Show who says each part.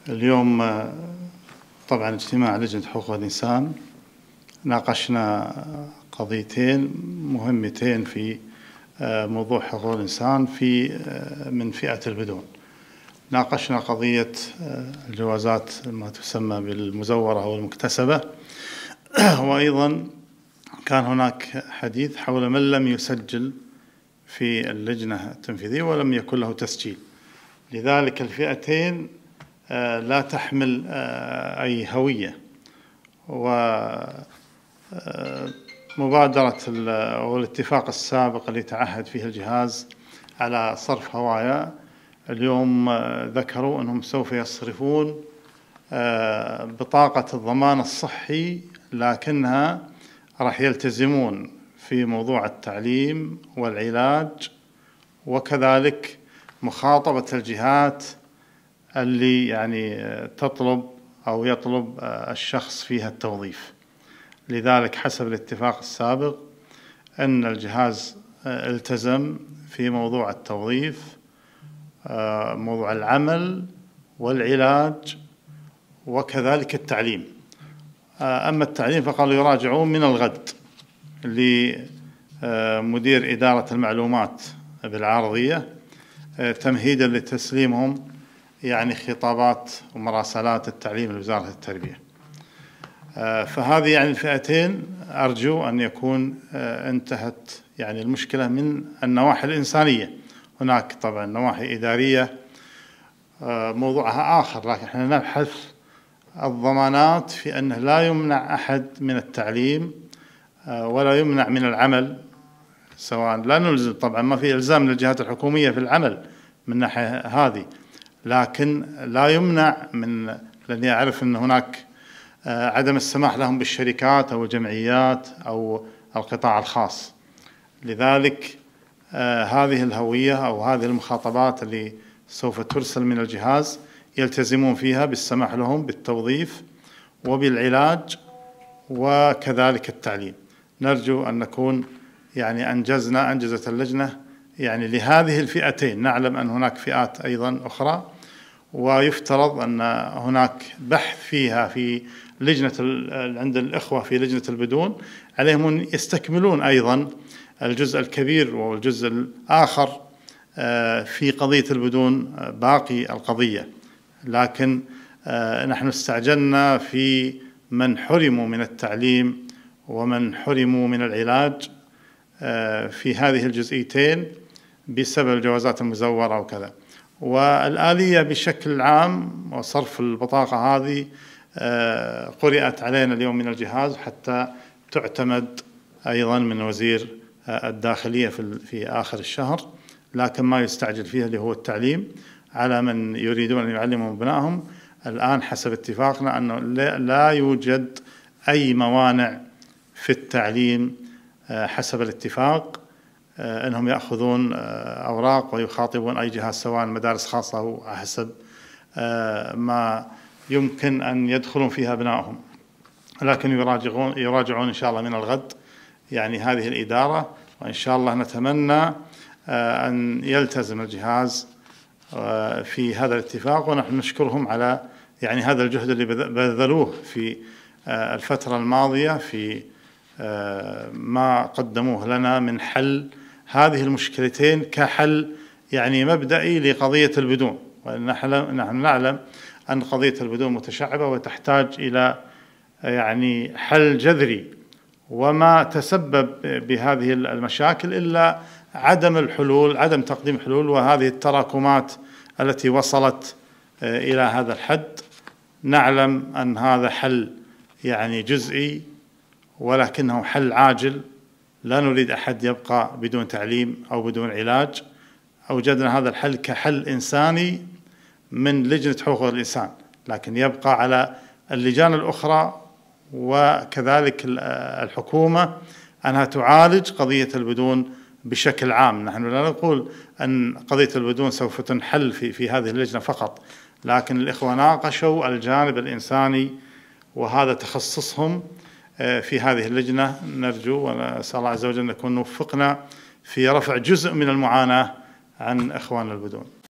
Speaker 1: اليوم طبعا اجتماع لجنة حقوق الإنسان ناقشنا قضيتين مهمتين في موضوع حقوق الإنسان من فئة البدون. ناقشنا قضية الجوازات ما تسمى بالمزورة أو المكتسبة، وأيضا كان هناك حديث حول من لم يسجل في اللجنة التنفيذية ولم يكن له تسجيل. لذلك الفئتين لا تحمل أي هوية، ومبادرة أو الاتفاق السابق اللي تعهد فيه الجهاز على صرف هوايا، اليوم ذكروا أنهم سوف يصرفون بطاقة الضمان الصحي، لكنها راح يلتزمون في موضوع التعليم والعلاج، وكذلك مخاطبة الجهات اللي تطلب أو يطلب الشخص فيها التوظيف. لذلك حسب الاتفاق السابق أن الجهاز التزم في موضوع التوظيف، موضوع العمل والعلاج وكذلك التعليم. أما التعليم فقالوا يراجعون من الغد لمدير إدارة المعلومات بالعارضية تمهيدا لتسليمهم خطابات ومراسلات التعليم لوزارة التربية. فهذه الفئتين أرجو أن يكون انتهت المشكلة من النواحي الإنسانية. هناك طبعا نواحي إدارية موضوعها آخر، لكن احنا نبحث الضمانات في أنه لا يمنع أحد من التعليم ولا يمنع من العمل، سواء لا نلزم، طبعا ما في إلزام للجهات الحكومية في العمل من ناحية هذه، لكن لا يمنع من، لأني أعرف أن هناك عدم السماح لهم بالشركات أو الجمعيات أو القطاع الخاص. لذلك هذه الهوية أو هذه المخاطبات اللي سوف ترسل من الجهاز يلتزمون فيها بالسماح لهم بالتوظيف وبالعلاج وكذلك التعليم. نرجو أن نكون أنجزت اللجنة لهذه الفئتين. نعلم أن هناك فئات أيضا أخرى، ويفترض أن هناك بحث فيها في لجنة عند الإخوة في لجنة البدون، عليهم أن يستكملون أيضا الجزء الكبير والجزء الآخر في قضية البدون باقي القضية. لكن نحن استعجلنا في من حرموا من التعليم ومن حرموا من العلاج في هذه الجزئيتين بسبب الجوازات المزورة وكذا. والآلية بشكل عام وصرف البطاقة هذه قرأت علينا اليوم من الجهاز حتى تعتمد أيضا من وزير الداخلية في آخر الشهر، لكن ما يستعجل فيها اللي هو التعليم على من يريدون أن يعلموا أبنائهم. الآن حسب اتفاقنا أنه لا يوجد أي موانع في التعليم حسب الاتفاق، أنهم يأخذون أوراق ويخاطبون أي جهاز سواء مدارس خاصة أو حسب ما يمكن أن يدخلون فيها أبنائهم، لكن يراجعون إن شاء الله من الغد هذه الإدارة، وإن شاء الله نتمنى أن يلتزم الجهاز في هذا الاتفاق. ونحن نشكرهم على هذا الجهد اللي بذلوه في الفترة الماضية في ما قدموه لنا من حل هذه المشكلتين كحل مبدئي لقضية البدون. ونحن نعلم أن قضية البدون متشعبة وتحتاج إلى حل جذري، وما تسبب بهذه المشاكل إلا عدم الحلول، عدم تقديم حلول، وهذه التراكمات التي وصلت إلى هذا الحد. نعلم أن هذا حل جزئي ولكنه حل عاجل، لا نريد أحد يبقى بدون تعليم أو بدون علاج. أوجدنا هذا الحل كحل إنساني من لجنة حقوق الإنسان، لكن يبقى على اللجان الأخرى وكذلك الحكومة أنها تعالج قضية البدون بشكل عام. نحن لا نقول أن قضية البدون سوف تنحل في هذه اللجنة فقط، لكن الإخوة ناقشوا الجانب الإنساني وهذا تخصصهم في هذه اللجنة. نرجو ونسأل الله عز وجل أن نكون وفقنا في رفع جزء من المعاناة عن إخواننا البدون.